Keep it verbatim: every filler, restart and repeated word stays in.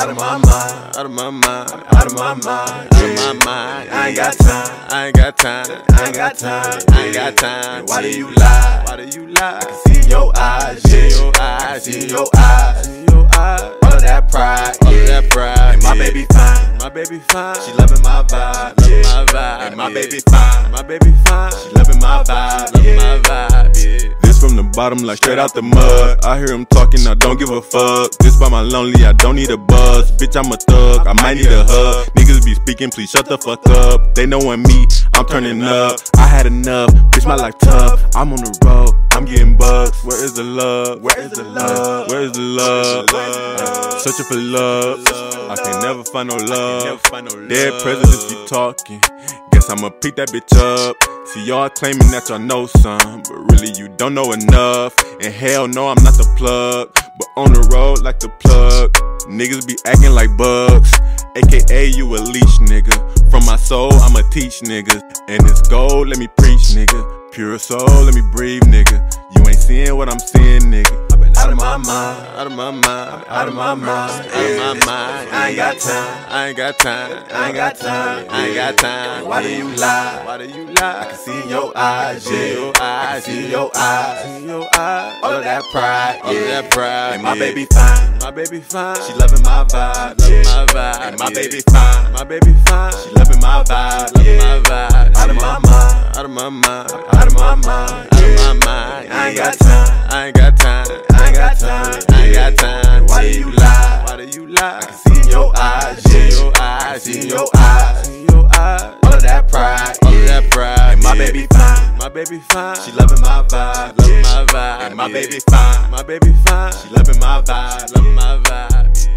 Out of my mind, out of my mind, out of my mind, out of my mind. I ain't got time, I ain't got time, I ain't got time, I ain't got time. Why do you lie? Why do you lie? I can see in your eyes, yeah, your eyes, see in your eyes, see your eyes. All of that pride, all of that pride. And my baby fine, my baby fine. She loving my vibe, loving my vibe. And my baby fine, my baby fine. She loving my vibe, loving my vibe. Yeah. This from the bottom, like straight out the mud. I hear him talking, I don't give a fuck. This by my lonely, I don't need a buzz. Bitch, I'm a thug, I might need a hug. Niggas be speaking, please shut the fuck up. They knowin' me, I'm turning up. I had enough, bitch, my life tough. I'm on the road, I'm getting bucks. Where is the love? Where is the love? Where is the love? Uh, searching for love. I can never find no love. Dead presidents keep talking. Guess I'ma pick that bitch up. See y'all claiming that y'all know some, but really you don't know enough. And hell no, I'm not the plug, but on the road like the plug. Niggas be acting like bugs, A K A you a leash, nigga. From my soul, I'ma teach niggas. And it's gold, let me preach, nigga. Pure soul, let me breathe, nigga. You ain't seeing what I'm seeing, nigga. Out of my mind, out of my mind, out of my mind, out of my mind. I ain't got time, I ain't got time, I ain't got time, I ain't got time. Why do you lie? Why do you lie? I can see in your eyes, yeah, your eyes, see your eyes, see your eyes. All of that pride, all of that pride. And my baby fine, my baby fine. She loving my vibe, loving my vibe. And my baby fine, my baby fine. She loving my vibe, loving my vibe. Out of my mind, out of my mind, out of my mind, out of my mind. I ain't got time, I ain't got time. I ain't got time, I ain't got time. Why do you lie? Why do you lie? I can see in your eyes, yeah, your eyes, see in your eyes, see your eyes. All of that pride, all of that pride. And my baby fine, my baby fine. She loving my vibe, loving my vibe. And my baby fine, my baby fine. She loving my vibe, loving my vibe.